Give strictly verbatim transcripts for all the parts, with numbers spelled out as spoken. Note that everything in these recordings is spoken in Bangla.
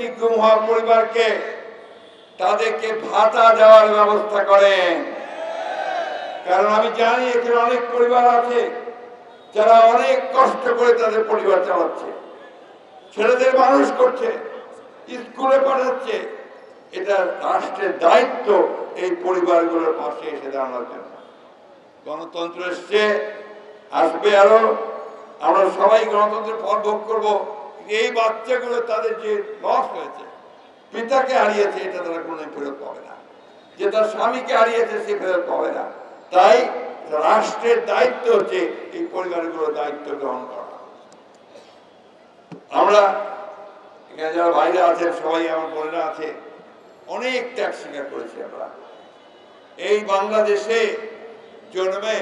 গুম হওয়া পরিবারকে তাদেরকে ভাতা দেওয়ার ব্যবস্থা করেন। কারণ আমি জানি এখানে অনেক পরিবার আছে যারা অনেক কষ্ট করে তাদের পরিবার চালাচ্ছে, ছেলেদের মানুষ করছে, স্কুলে পাঠাচ্ছে। এটা রাষ্ট্রের দায়িত্ব এই পরিবারগুলোর পাশে এসে দাঁড়ানোর জন্য। গণতন্ত্র এসছে, আসবে আরো, আমরা সবাই গণতন্ত্রের ফল ভোগ করবো। এই বাচ্চাগুলো তাদের যে লস হয়েছে, পিতাকে হারিয়েছে, এটা তারা কোনোদিন ফেরত পাবে না। যে তার স্বামীকে হারিয়েছে সে ফেরত পাবে না। তাই রাষ্ট্রের দায়িত্ব হচ্ছে এই পরিবারগুলোর দায়িত্ব গ্রহণ করা। আমরা এখানে যারা বাইরে আছেন সবাই আমার বোনেরা আছে, অনেক ত্যাগ স্বীকার করেছি আমরা। এই বাংলাদেশে জন্মে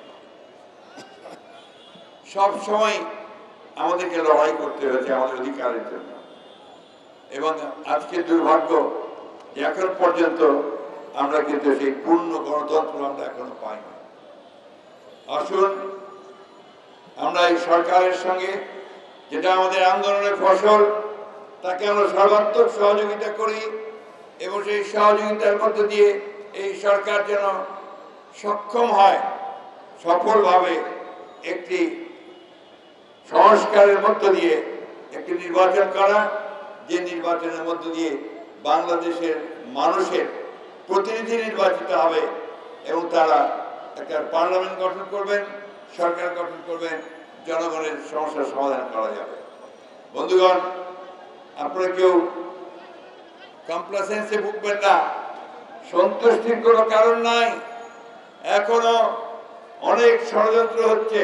সব সময় আমাদেরকে লড়াই করতে হয়েছে আমাদের অধিকারের জন্য, এবং আজকে দুর্ভাগ্য যে এখন পর্যন্ত আমরা কিন্তু সেই পূর্ণ গণতন্ত্র আমরা এখনো পাইনি। আসুন আমরা এই সরকারের সঙ্গে, যেটা আমাদের আন্দোলনের ফসল, তাকে আমরা সর্বাত্মক সহযোগিতা করি এবং সেই সহযোগিতার মধ্য দিয়ে এই সরকার যেন সক্ষম হয় সফলভাবে একটি সংস্কারের মধ্য দিয়ে একটি নির্বাচন করা, যে নির্বাচনের মধ্য দিয়ে বাংলাদেশের মানুষের প্রতিনিধি নির্বাচিত হবে এবং তারা একটা পার্লামেন্ট গঠন করবেন, সরকার গঠন করবেন, জনগণের সমস্যার সমাধান করা যাবে। বন্ধুগণ, আপনারা কেউ কমপ্লাসেন্সে ভুগবেন না, সন্তুষ্টির কোনো কারণ নাই। এখনো অনেক ষড়যন্ত্র হচ্ছে,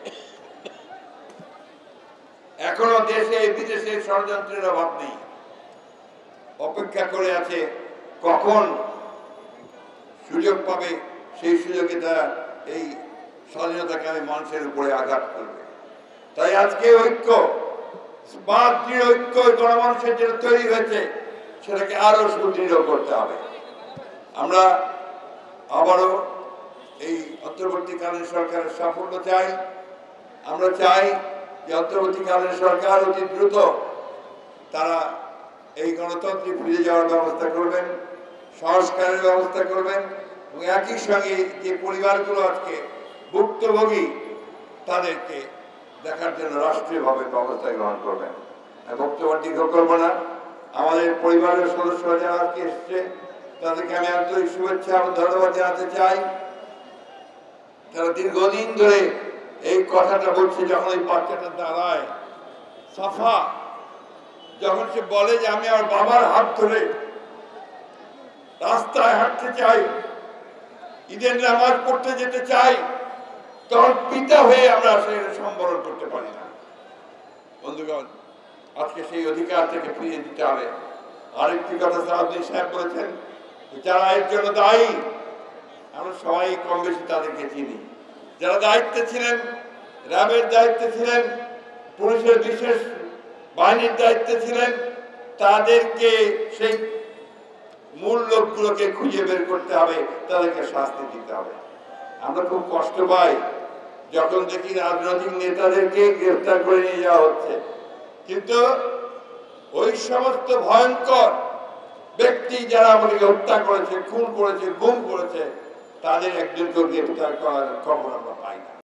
এখনো দেশে বিদেশে ষড়যন্ত্রের অভাব নেই। অপেক্ষা করে আছে কখন সুযোগ পাবে, সেই সুযোগে তারা এই স্বাধীনতাকামী মানুষের উপরে আঘাত করবে। তাই আজকে ঐক্য, স্মার্ট দৃঢ় ঐক্য গণমানুষের জন্য তৈরি হয়েছে, সেটাকে আরো সুদৃঢ় করতে হবে। আমরা আবারও এই অন্তর্বর্তীকালীন সরকারের সাফল্য চাই। আমরা চাই যে অন্তর্বর্তীকালীন সরকার অতি দ্রুত তারা এই গণতন্ত্রে ফিরে যাওয়ার ব্যবস্থা করবেন, সংস্কারের ব্যবস্থা করবেন, এবং একই সঙ্গে যে পরিবারগুলো আজকে ভুক্তভোগী তাদেরকে দেখার জন্য রাষ্ট্রীয়ভাবে ব্যবস্থা গ্রহণ করবেন। বক্তব্য দীর্ঘ করবো না। আমাদের পরিবারের সদস্যরা যারা আজকে এসছে তাদেরকে আমি আন্তরিক শুভেচ্ছা এবং ধন্যবাদ জানাতে চাই। তারা দীর্ঘদিন ধরে এই কথাটা বলছে। যখন এই বাচ্চাটা দাঁড়ায়, সাফা যখন সে বলে যে আমি আমার বাবার হাত ধরে রাস্তায় হাঁটতে চাই, ঈদের নামাজ পড়তে যেতে চাই, তখন পিতা হয়ে আমরা সেটা সম্বরণ করতে পারি না। বন্ধুগণ, আজকে সেই অধিকার থেকে ফিরিয়ে দিতে হবে। আরেকটি কথা সাহাবুদ্দিন সাহেব বলেছেন, যারা এর জন্য দায়ী, আমরা সবাই কম বেশি তাদেরকে চিনি। যারা দায়িত্বে ছিলেন, র্যাবের দায়িত্বে ছিলেন, পুলিশের বিশেষ বাহিনীর দায়িত্বে ছিলেন, তাদেরকে সেই মূল লোকগুলোকে খুঁজে বের করতে হবে, তাদেরকে শাস্তি দিতে হবে। আমরা খুব কষ্ট পাই যখন দেখি রাজনৈতিক নেতাদেরকে গ্রেফতার করে নিয়ে যাওয়া হচ্ছে, কিন্তু ওই সমস্ত ভয়ঙ্কর ব্যক্তি যারা আমাদেরকে হত্যা করেছে, খুন করেছে, গুম করেছে, তাদের একজনকে গ্রেফতার করার খবর আমরা পাই না।